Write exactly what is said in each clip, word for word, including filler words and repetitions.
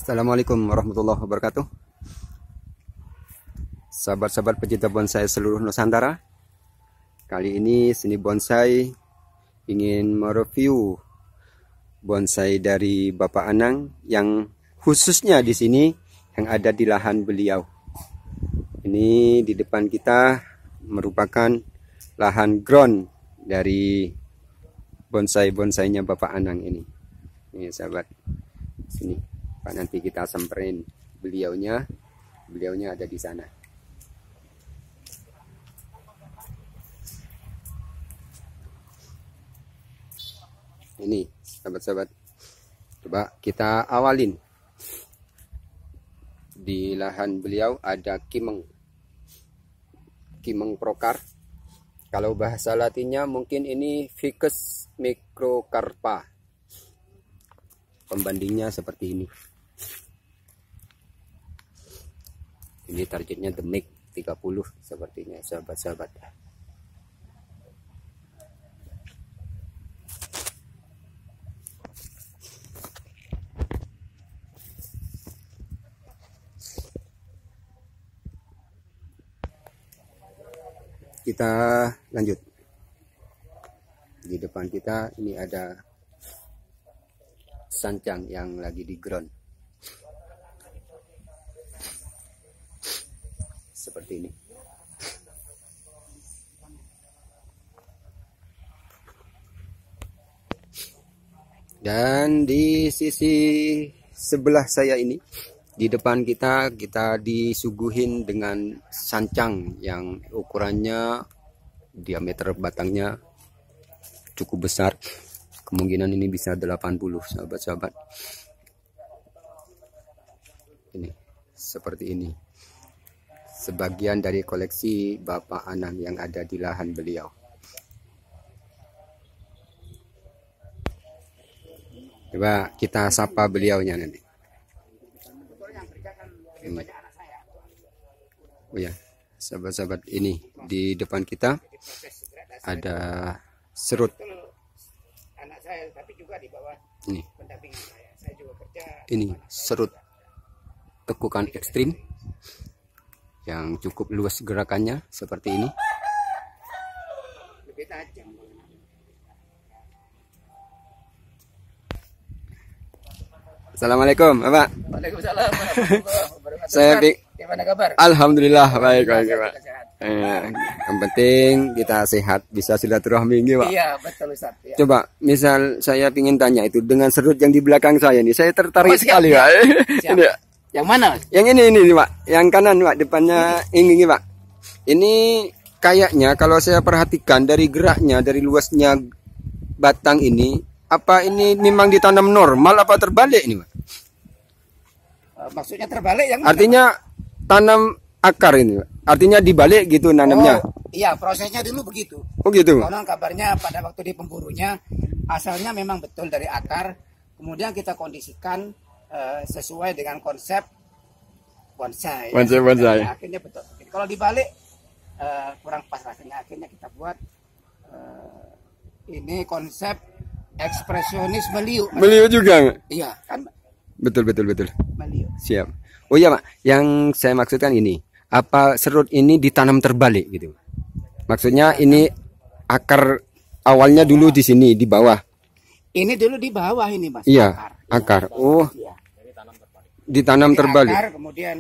Assalamualaikum warahmatullahi wabarakatuh. Sahabat-sahabat pecinta bonsai seluruh Nusantara, kali ini Seni Bonsai ingin mereview bonsai dari Bapak Anang yang khususnya di sini yang ada di lahan beliau. Ini di depan kita merupakan lahan ground dari bonsai-bonsainya Bapak Anang ini. Ini sahabat, sini Pak, nanti kita samperin beliaunya. Beliaunya ada di sana. Ini sahabat-sahabat, coba kita awalin. Di lahan beliau ada kimeng, kimeng prokar. Kalau bahasa latinnya mungkin ini Ficus microcarpa. Pembandingnya seperti ini. Ini targetnya The Mic tiga puluh sepertinya sahabat-sahabat. Kita lanjut. Di depan kita ini ada sancang yang lagi di ground. Seperti ini. Dan di sisi sebelah saya ini, di depan kita kita disuguhin dengan sancang yang ukurannya, diameter batangnya cukup besar. Kemungkinan ini bisa delapan puluh sahabat-sahabat. Ini seperti ini. Sebagian dari koleksi Bapak Anang yang ada di lahan beliau. Coba kita sapa beliaunya nanti. Oh ya, sahabat-sahabat, ini di depan kita ada serut. Ini, ini serut tekukan ekstrim yang cukup luas gerakannya seperti ini. Assalamualaikum Bapak. Waalaikumsalam. Saya gimana kabar? Alhamdulillah baik baik Pak. Eh, yang penting kita sehat, bisa silaturahmi gitu Pak. Iya betul Ustaz. Ya. Coba misal saya ingin tanya itu dengan serut yang di belakang saya ini, saya tertarik Oh, siap, sekali Pak. Siap. Ini, Yang mana? yang ini ini Pak, yang kanan Pak, depannya ini, ini Pak. Ini kayaknya kalau saya perhatikan dari geraknya, dari luasnya batang ini, apa ini memang ditanam normal apa terbalik ini Pak? Uh, maksudnya terbalik yang mana, Artinya Pak? Tanam akar ini Pak. Artinya dibalik gitu nanamnya. Oh, iya, prosesnya dulu begitu. Oh gitu. Konon kabarnya pada waktu di pemburunya asalnya memang betul dari akar, kemudian kita kondisikan uh, sesuai dengan konsep bonsai. Bonsai, ya. bonsai. Ya, akhirnya betul. Jadi, kalau dibalik uh, kurang pas rasanya. Akhirnya kita buat uh, ini konsep ekspresionis meliu. Beliau juga. Iya, kan Betul betul betul. meliu. Siap. Oh iya Pak, yang saya maksudkan ini, apa serut ini ditanam terbalik gitu? Maksudnya ini akar awalnya dulu di sini di bawah. Ini dulu di bawah ini Mas. Iya, Akar. akar. Oh, Iya. ditanam Jadi terbalik. Akar, kemudian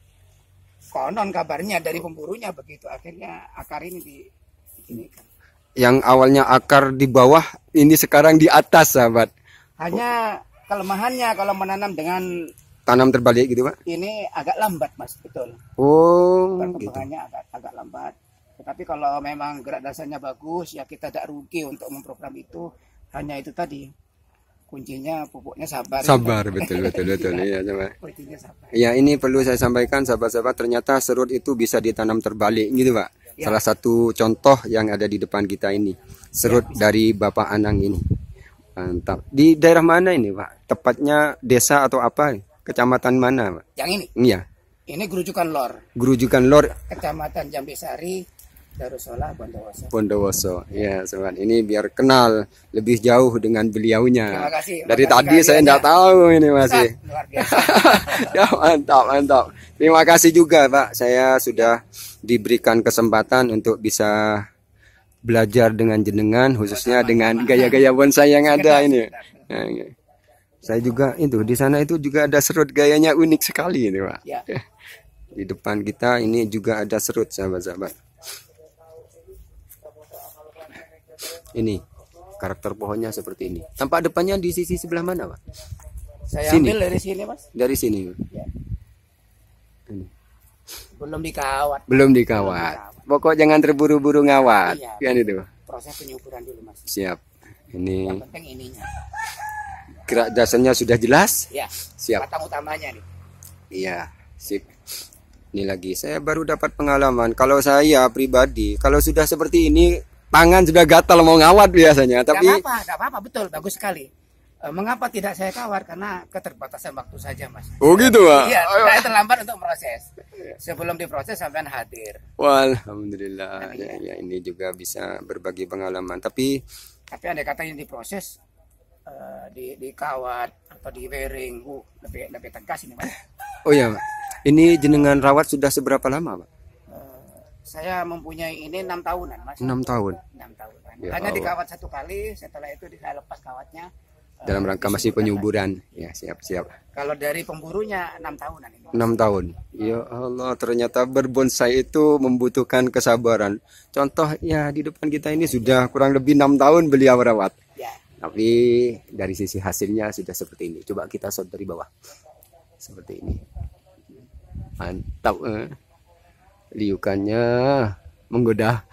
konon kabarnya dari pemburunya begitu. Akhirnya akar ini di ini kan. Yang awalnya akar di bawah, ini sekarang di atas, sahabat. Hanya kelemahannya kalau menanam dengan Tanam terbalik gitu Pak? ini agak lambat Mas, betul. Oh, gitu. Perkembangannya agak agak lambat. Tetapi kalau memang gerak dasarnya bagus, ya kita tidak rugi untuk memprogram itu. Hanya itu tadi, kuncinya pupuknya sabar. Sabar, betul betul betul. Iya, coba. Kuncinya sabar. Ya, ini perlu saya sampaikan sahabat-sahabat, ternyata serut itu bisa ditanam terbalik gitu Pak. Ya. Salah satu contoh yang ada di depan kita ini, serut Ya, dari Bapak Anang ini. Mantap. Di daerah mana ini Pak? Tepatnya desa atau apa? Kecamatan mana Pak? Yang ini, Iya. ini Gerujukan Lor, Gerujukan Lor. Kecamatan Jambesari, Darussolah Bondowoso. Bondowoso. Ya, sobat. Ini biar kenal lebih jauh dengan beliaunya. Terima kasih. Dari Terima tadi kasih saya tidak tahu ini masih. Luar biasa. Ya, mantap, mantap. Terima kasih juga, Pak. Saya sudah diberikan kesempatan untuk bisa belajar dengan jenengan, khususnya dengan gaya-gaya bonsai yang ada ini. Nah, ini. Saya juga itu di sana itu juga ada serut, gayanya unik sekali ini, Pak. Ya. Di depan kita ini juga ada serut, sahabat-sahabat. Ini karakter pohonnya seperti ini. Tampak depannya di sisi sebelah mana, Pak? Saya Sini. ambil dari sini, Mas. Dari sini. Ya. Ini. Belum dikawat. Belum dikawat. Pokok jangan terburu-buru ngawat. Iya, Kan itu. proses penyuburan dulu, Mas. Siap. Ini Yang penting ininya. gerak dasarnya sudah jelas. Ya. Siap. Batang utamanya nih. Iya, sip. Ini lagi saya baru dapat pengalaman. Kalau saya pribadi, kalau sudah seperti ini tangan sudah gatal mau ngawat biasanya. Tapi Gak apa-apa, gak apa-apa, betul, bagus sekali. E, mengapa tidak saya kawat? Karena keterbatasan waktu saja, Mas. oh gitu, Pak. Iya, saya terlambat untuk proses. Sebelum diproses sampean hadir. Wah, alhamdulillah. Ya, ya, ini juga bisa berbagi pengalaman. Tapi Tapi andai kata ini diproses, e, di dikawat atau di wearing, uh, lebih lebih tegas ini, Mas. oh ya, ini jenengan rawat sudah seberapa lama, Pak? E, saya mempunyai ini enam tahunan, Mas. enam tahun. enam tahunan. Ya Hanya Allah. dikawat satu kali, setelah itu saya lepas kawatnya. e, Dalam rangka masih penyuburan. Ya, siap-siap. Kalau dari pemburunya enam tahunan ini. enam tahun. Ya Allah, ternyata berbonsai itu membutuhkan kesabaran. Contoh ya di depan kita ini sudah kurang lebih enam tahun beliau merawat. Ya. Tapi dari sisi hasilnya sudah seperti ini. Coba kita shot dari bawah. Seperti ini. Mantap. Eh. Liukannya menggoda.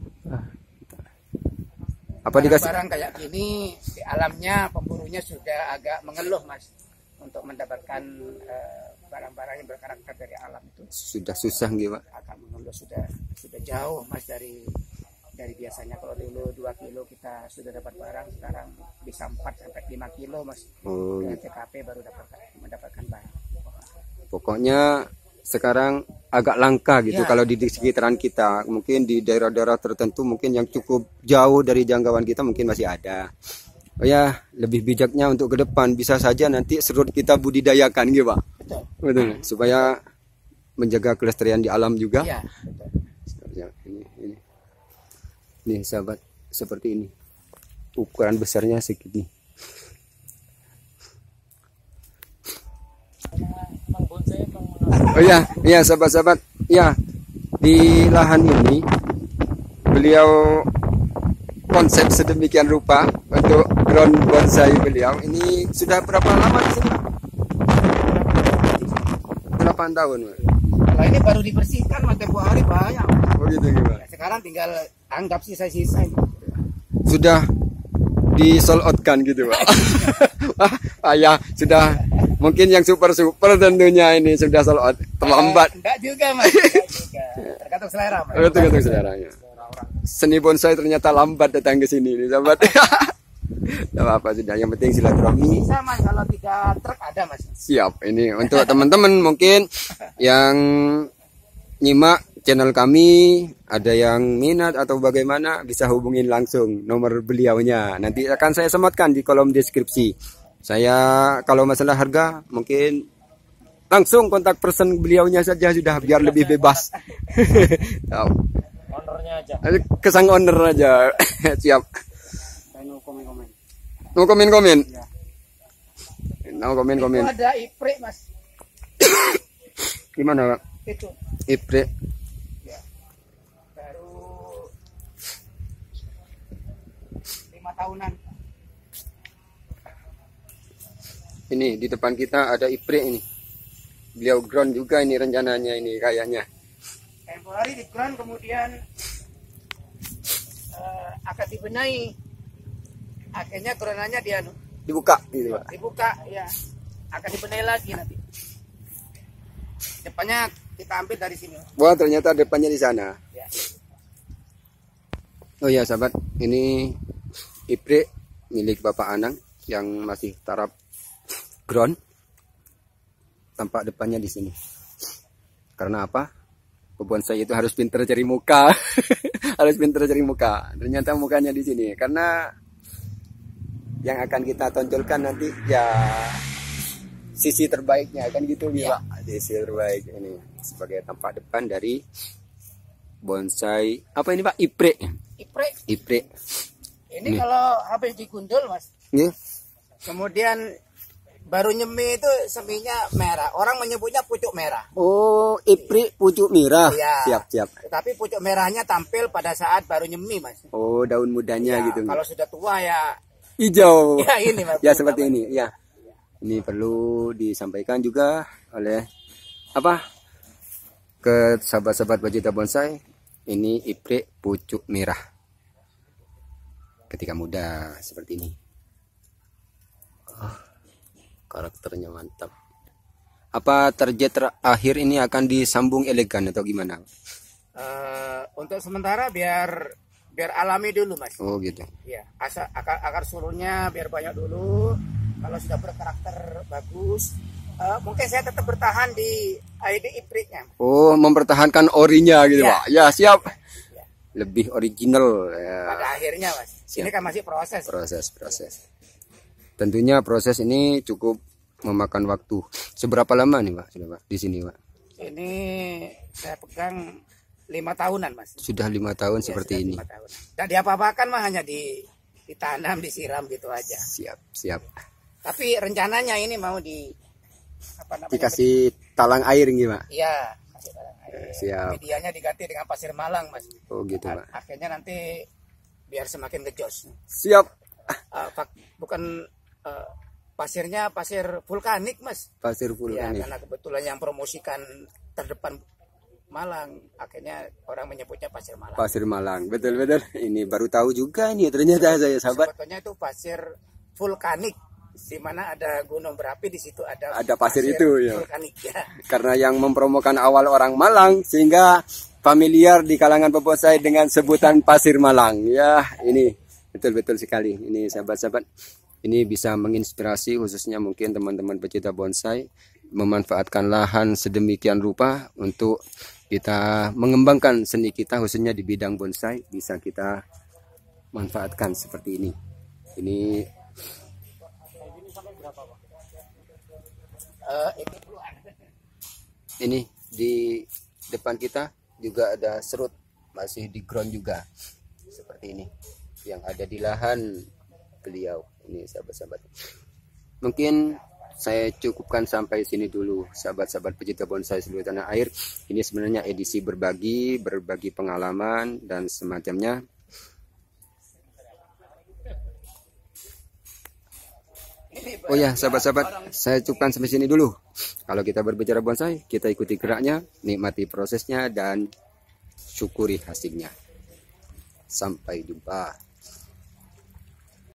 Apa dikasih? Barang kayak gini di alamnya pemburunya sudah agak mengeluh, Mas, untuk mendapatkan eh, barang-barang yang berkarakter dari alam itu Sudah susah gitu, Pak. agak mengeluh, sudah sudah jauh, Mas, dari dari biasanya. Kalau dulu dua kilo kita sudah dapat barang, sekarang bisa empat sampai lima kilo, Mas. Oh, Dengan gitu. T K P baru dapat mendapatkan barang. Pokoknya sekarang agak langka gitu Ya. kalau di sekitaran kita. Mungkin di daerah-daerah tertentu mungkin yang cukup jauh dari jangkauan kita mungkin masih ada. Oh ya, lebih bijaknya untuk ke depan bisa saja nanti serut kita budidayakan gitu, Pak. Betul. Betul. Supaya menjaga kelestarian di alam juga. Iya, betul. Ya, ini ini. Nih, sahabat, seperti ini. Ukuran besarnya segini. Oh ya, iya sahabat-sahabat. Ya, di lahan ini beliau konsep sedemikian rupa untuk ground bonsai beliau. Ini sudah berapa lama di sini, Pak? delapan tahun, Pak. Kalau ini baru dibersihkan, Mas, tempo hari banyak. Oh gitu, Pak. Sekarang tinggal anggap sisa-sisa ini. Sudah di sold out kan gitu, Pak. Ah, ya, sudah mungkin yang super-super tentunya ini sudah sold out. Terlambat. Eh, enggak juga, Mas. Enggak juga. Tergantung selera, Mas. Oh, tergantung seleranya. Seni bonsai ternyata lambat datang ke sini nih, sahabat. Tidak apa-apa sudah, yang penting silaturahmi. Bisa, Mas, kalau tiga truk ada, Mas. Siap. Ini untuk teman-teman mungkin yang nyimak channel kami, ada yang minat atau bagaimana bisa hubungin langsung nomor beliaunya. Nanti akan saya sematkan di kolom deskripsi. Saya kalau masalah harga mungkin langsung kontak person beliaunya saja sudah biar lebih bebas. Tahu. Ownernya aja. Kesang owner aja. Siap. Saya mau komen-komen. Mau komen-komen? Ya. Mau komen-komen. Itu ada iprik, Mas. Gimana, Pak? Itu. Ipre. Ya. Baru lima tahunan. Ini di depan kita ada ipre ini. Beliau ground juga ini rencananya ini kayaknya. Tempo hari di ground, kemudian eh, akan dibenahi. Akhirnya groundannya dia Dibuka gitu, Pak. dibuka, ya. Akan dibenahi lagi nanti. Depannya kita ambil dari sini. Wah, ternyata depannya di sana. Ya. Oh ya, sahabat, ini ipre milik Bapak Anang yang masih taraf ground. Tampak depannya di sini. Karena apa? Pebonsai itu harus pintar cari muka. Harus pintar cari muka. Ternyata mukanya di sini. Karena yang akan kita tonjolkan nanti ya sisi terbaiknya kan gitu ya. Sisi terbaik ini sebagai tampak depan dari bonsai apa ini Pak? Ipre. Ipre. Ipre. Ini, ini kalau habis digundul Mas. Ini. Kemudian baru nyemi itu seminya merah. Orang menyebutnya pucuk merah. Oh, ipri pucuk merah. Ya, siap, siap. Tapi pucuk merahnya tampil pada saat baru nyemi, Mas. Oh, daun mudanya ya, gitu. Kalau sudah tua ya hijau. Ya ini, Mas. Ya seperti Mas. Ini, ya. Ini perlu disampaikan juga oleh apa? Ke sahabat-sahabat pecinta bonsai. Ini ipri pucuk merah. Ketika muda seperti ini. Oh. Karakternya mantap. Apa target terakhir ini akan disambung elegan atau gimana? Uh, untuk sementara biar biar alami dulu Mas. Oh gitu. Ya, asal akar akar sulurnya biar banyak dulu. Kalau sudah berkarakter bagus, uh, mungkin saya tetap bertahan di I D ipritnya. Oh, mempertahankan orinya gitu ya. Pak. Ya siap. Ya. Lebih original. Ya. Pada akhirnya Mas. Siap. Ini kan masih proses. Proses, proses. Tentunya proses ini cukup memakan waktu. Seberapa lama nih Pak? Sudah Pak di sini Pak? Ini saya pegang lima tahunan Mas. Sudah lima tahun ya, seperti ini. Tahun. Dan diapa-apakan mah hanya di ditanam, disiram gitu aja. Siap, siap. Tapi rencananya ini mau di apa namanya? Dikasih talang air gitu Pak? Iya, kasih talang air. Siap. Medianya diganti dengan pasir Malang Mas. Oh gitu Pak. Akhirnya nanti biar semakin gejos. Siap. Uh, bukan Uh, pasirnya pasir vulkanik Mas. Pasir vulkanik. Ya, karena kebetulan yang promosikan terdepan Malang, akhirnya orang menyebutnya pasir Malang. Pasir Malang, betul betul. Ini baru tahu juga nih ternyata saya sahabat. Sebetulnya itu pasir vulkanik, di mana ada gunung berapi di situ ada. Ada pasir, pasir itu ya. Vulkanik ya. Karena yang mempromokan awal orang Malang sehingga familiar di kalangan pebonsai dengan sebutan pasir Malang. Ya ini betul betul sekali. Ini sahabat-sahabat. Ini bisa menginspirasi khususnya mungkin teman-teman pecinta bonsai memanfaatkan lahan sedemikian rupa untuk kita mengembangkan seni kita khususnya di bidang bonsai bisa kita manfaatkan seperti ini. Ini ini di depan kita juga ada serut masih di ground juga seperti ini yang ada di lahan beliau. Ini sahabat-sahabat, mungkin saya cukupkan sampai sini dulu sahabat-sahabat pecinta bonsai seluruh tanah air. Ini sebenarnya edisi berbagi berbagi pengalaman dan semacamnya. Oh ya sahabat-sahabat, saya cukupkan sampai sini dulu. Kalau kita berbicara bonsai, kita ikuti geraknya, nikmati prosesnya dan syukuri hasilnya. Sampai jumpa.